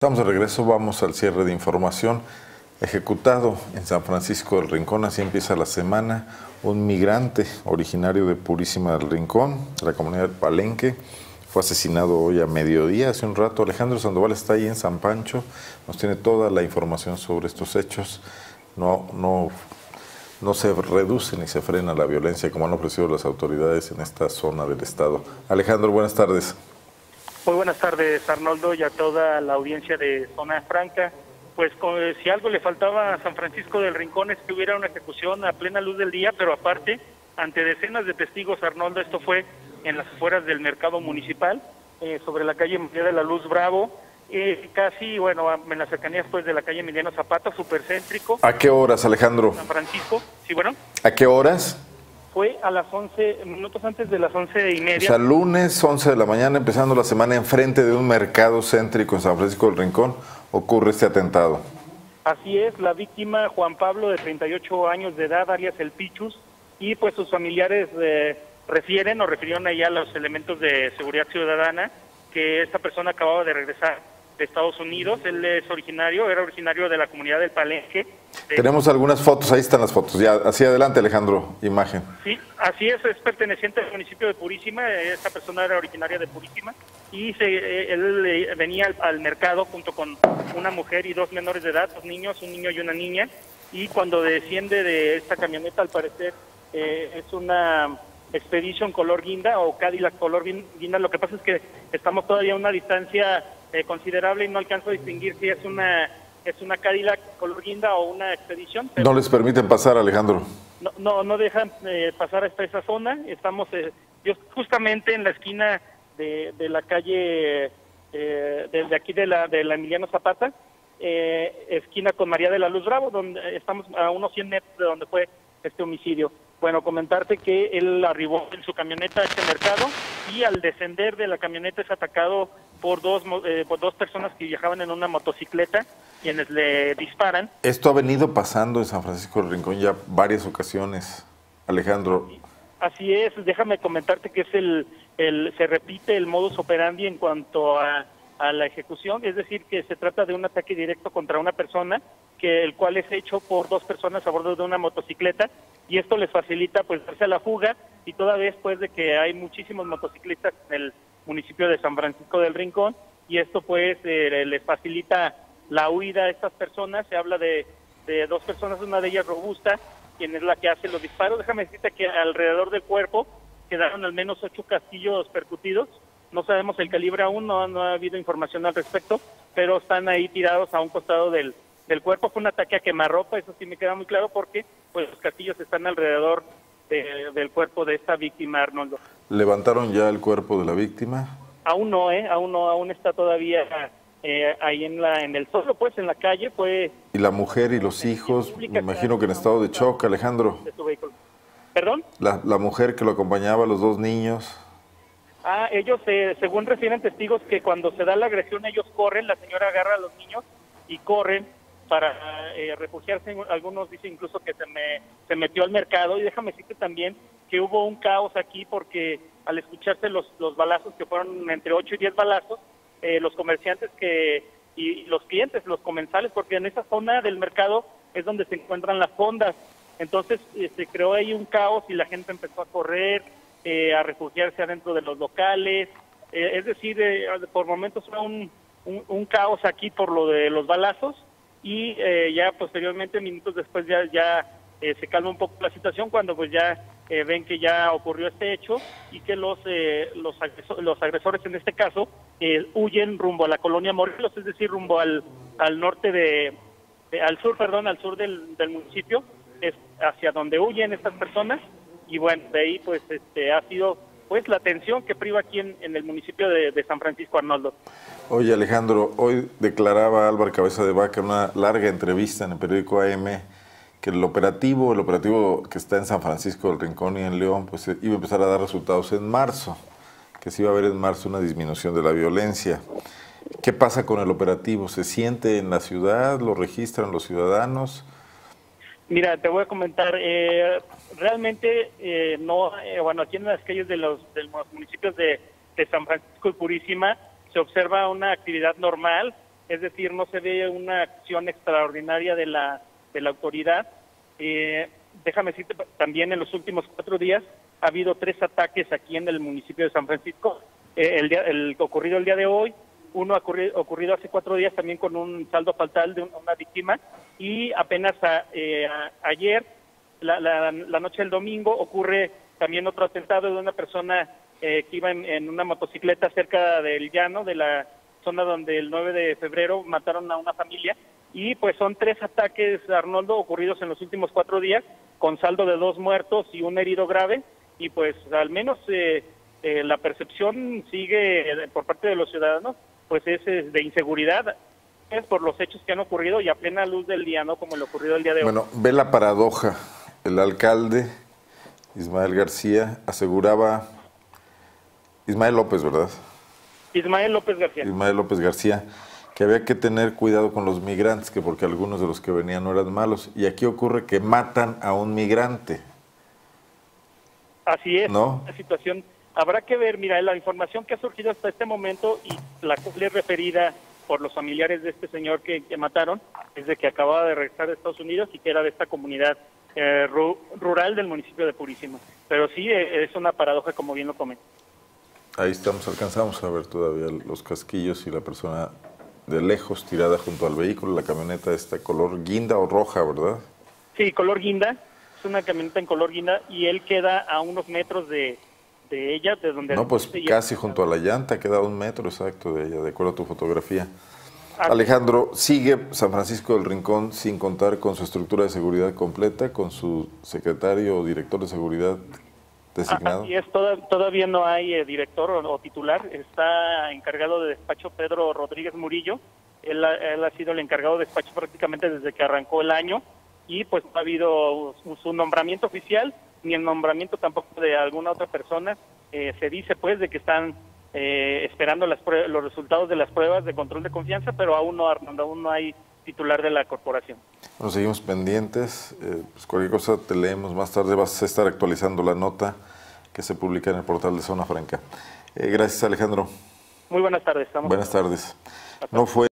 Estamos de regreso, vamos al cierre de información. Ejecutado en San Francisco del Rincón, así empieza la semana, un migrante originario de Purísima del Rincón, de la comunidad del Palenque, fue asesinado hoy a mediodía, hace un rato. Alejandro Sandoval está ahí en San Pancho, nos tiene toda la información sobre estos hechos. No se reduce ni se frena la violencia como han ofrecido las autoridades en esta zona del estado. Alejandro, buenas tardes. Muy buenas tardes, Arnoldo, y a toda la audiencia de Zona Franca. Pues si algo le faltaba a San Francisco del Rincón es que hubiera una ejecución a plena luz del día, pero aparte, ante decenas de testigos, Arnoldo, esto fue en las afueras del mercado municipal, sobre la calle María de la Luz Bravo, casi, bueno, en las cercanías pues de la calle Emiliano Zapata, supercéntrico. ¿A qué horas, Alejandro? San Francisco, sí, bueno. ¿A qué horas? Fue a las 11, minutos antes de las 11:30. O sea, lunes 11 de la mañana, empezando la semana, enfrente de un mercado céntrico en San Francisco del Rincón, ocurre este atentado. Así es, la víctima, Juan Pablo, de 38 años de edad, alias El Pichus, y pues sus familiares refirieron allá a los elementos de seguridad ciudadana que esta persona acababa de regresar de Estados Unidos. Él era originario de la comunidad del Palenque. Tenemos algunas fotos, ahí están las fotos. Ya, hacia adelante, Alejandro, imagen. Sí, así es perteneciente al municipio de Purísima. Esta persona era originaria de Purísima y él venía al mercado junto con una mujer y dos menores de edad, dos niños, un niño y una niña, y cuando desciende de esta camioneta, al parecer es una Expedition color guinda o Cadillac color guinda. Lo que pasa es que estamos todavía a una distancia considerable y no alcanzo a distinguir si es una Cadillac color guinda o una Expedition. No les permiten pasar, Alejandro. No dejan pasar hasta esa zona. Estamos justamente en la esquina de la calle, desde aquí de la Emiliano Zapata, esquina con María de la Luz Bravo, donde estamos a unos 100 metros de donde fue este homicidio. Bueno, comentarte que él arribó en su camioneta a este mercado y al descender de la camioneta es atacado por dos personas que viajaban en una motocicleta, quienes le disparan. Esto ha venido pasando en San Francisco del Rincón ya varias ocasiones, Alejandro. Así es, déjame comentarte que se repite el modus operandi en cuanto a la ejecución, es decir, que se trata de un ataque directo contra una persona, el cual es hecho por dos personas a bordo de una motocicleta, y esto les facilita pues darse a la fuga, y toda vez pues de que hay muchísimos motociclistas en el municipio de San Francisco del Rincón, y esto pues les facilita la huida a estas personas. Se habla de dos personas, una de ellas robusta, quien es la que hace los disparos. Déjame decirte que alrededor del cuerpo quedaron al menos 8 casquillos percutidos. No sabemos el calibre aún, no ha habido información al respecto, pero están ahí tirados a un costado del cuerpo. Fue un ataque a quemarropa, eso sí me queda muy claro, porque pues los casquillos están alrededor del cuerpo de esta víctima, Arnoldo. ¿Levantaron ya el cuerpo de la víctima? Aún no, aún está todavía ahí en el suelo, pues en la calle. ¿Y la mujer y los hijos? Me imagino que en estado de shock, Alejandro. De su vehículo. ¿Perdón? La mujer que lo acompañaba, los dos niños. Ellos, según refieren testigos, que cuando se da la agresión ellos corren, la señora agarra a los niños y corren para refugiarse. Algunos dicen incluso que se metió al mercado. Y déjame decirte también que hubo un caos aquí porque al escucharse los balazos, que fueron entre 8 y 10 balazos, los comerciantes y los clientes, los comensales, porque en esa zona del mercado es donde se encuentran las fondas. Entonces se creó ahí un caos y la gente empezó a correr, a refugiarse adentro de los locales. Es decir, por momentos fue un caos aquí por lo de los balazos, y ya posteriormente, minutos después, ya se calma un poco la situación cuando pues ya ven que ya ocurrió este hecho y que los agresores en este caso huyen rumbo a la colonia Morelos, es decir, rumbo al sur del municipio, es hacia donde huyen estas personas. Y bueno, de ahí pues ha sido pues la tensión que priva aquí en el municipio de San Francisco, Arnoldo. Oye, Alejandro, hoy declaraba Álvaro Cabeza de Vaca en una larga entrevista en el periódico AM que el operativo que está en San Francisco del Rincón y en León, pues iba a empezar a dar resultados en marzo, que se iba a ver en marzo una disminución de la violencia. ¿Qué pasa con el operativo? ¿Se siente en la ciudad? ¿Lo registran los ciudadanos? Mira, te voy a comentar, realmente aquí en las calles de los municipios de San Francisco y Purísima se observa una actividad normal. es decir, no se ve una acción extraordinaria de la autoridad. Déjame decirte, también en los últimos 4 días ha habido 3 ataques aquí en el municipio de San Francisco, el ocurrido el día de hoy, uno ocurrido hace 4 días también con un saldo fatal de una víctima, y apenas ayer, la noche del domingo, ocurre también otro atentado de una persona que iba en una motocicleta cerca del llano, de la zona donde el 9 de febrero mataron a una familia. Y pues son 3 ataques, Arnoldo, ocurridos en los últimos 4 días, con saldo de 2 muertos y un herido grave, y pues al menos la percepción sigue por parte de los ciudadanos, pues es de inseguridad, es por los hechos que han ocurrido y a plena luz del día, ¿no? Como lo ocurrido el día de hoy. Bueno, ve la paradoja. El alcalde Ismael García aseguraba, Ismael López, ¿verdad? Ismael López García. Ismael López García, que había que tener cuidado con los migrantes, que porque algunos de los que venían no eran malos. Y aquí ocurre que matan a un migrante. Así es, ¿no? La situación. Habrá que ver, mira, la información que ha surgido hasta este momento y la cual es referida por los familiares de este señor que mataron, es de que acababa de regresar de Estados Unidos y que era de esta comunidad rural del municipio de Purísima. Pero sí, es una paradoja, como bien lo comento. Ahí estamos, alcanzamos a ver todavía los casquillos y la persona de lejos tirada junto al vehículo, la camioneta esta color guinda o roja, ¿verdad? Sí, color guinda, es una camioneta en color guinda y él queda a unos metros de ella, de donde... No, pues casi junto a la llanta, queda a 1 metro exacto de ella, de acuerdo a tu fotografía. Ah, Alejandro, ¿sigue San Francisco del Rincón sin contar con su estructura de seguridad completa, con su secretario o director de seguridad designado? Así es, todavía no hay director o titular. Está encargado de despacho Pedro Rodríguez Murillo. Él ha sido el encargado de despacho prácticamente desde que arrancó el año, y pues no ha habido su nombramiento oficial ni el nombramiento tampoco de alguna otra persona. Se dice pues de que están esperando los resultados de las pruebas de control de confianza, pero aún no hay titular de la corporación. Bueno, seguimos pendientes, pues cualquier cosa te leemos más tarde, vas a estar actualizando la nota que se publica en el portal de Zona Franca. Gracias, Alejandro. Muy buenas tardes. Buenas tardes. No fue